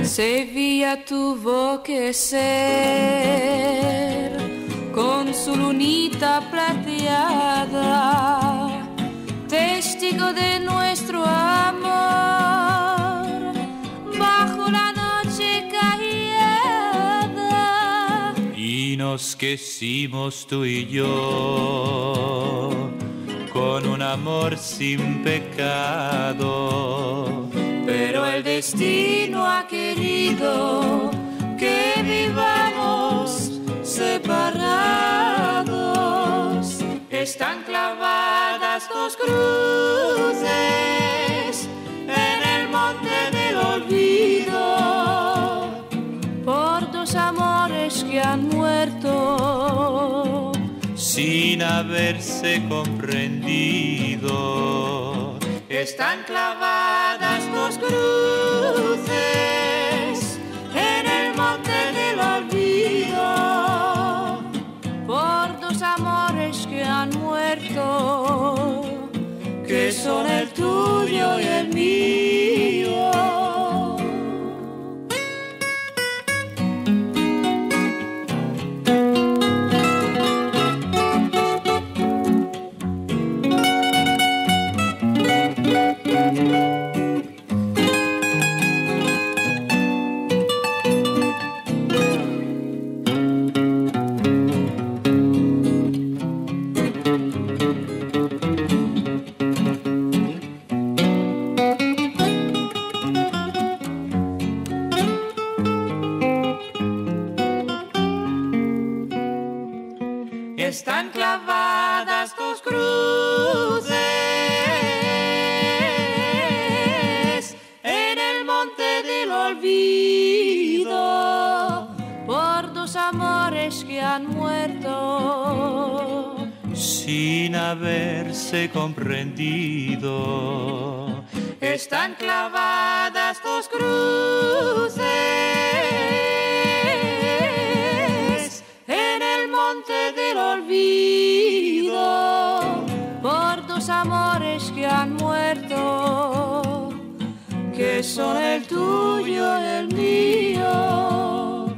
Sevilla tuvo que ser con su lunita plateada, testigo de nuestro amor, bajo la noche callada. Y nos quisimos tú y yo, con un amor sin pecado. Pero el destino ha querido que vivamos separados. Están clavadas dos cruces en el monte del olvido, por dos amores que han muerto sin haberse comprendido. Están clavadas dos cruces en el monte del olvido, por dos amores que han muerto, que son el tuyo y el mío. Están clavadas dos cruces en el monte del olvido, por dos amores que han muerto sin haberse comprendido. Están clavadas dos cruces en el monte del olvido, por dos amores que han muerto, que son el tuyo y el mío.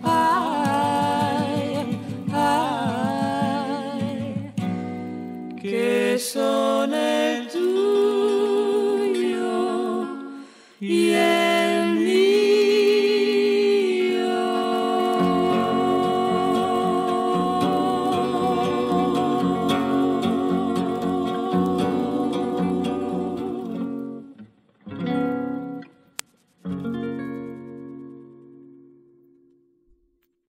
Ay, ay, que son el